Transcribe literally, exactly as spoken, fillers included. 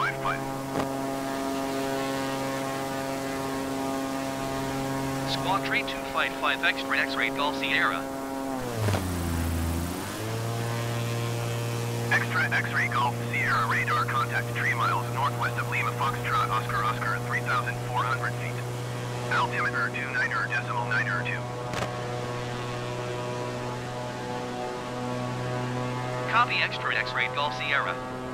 five five. Squawk three two five five Extra X-Ray Golf Sierra. Extra X-Ray Golf Sierra radar contact three miles northwest of Lima Foxtrot Oscar Oscar at three thousand four hundred feet. Altimeter two nine decimal nine two. Copy Extra X-Ray Golf Sierra.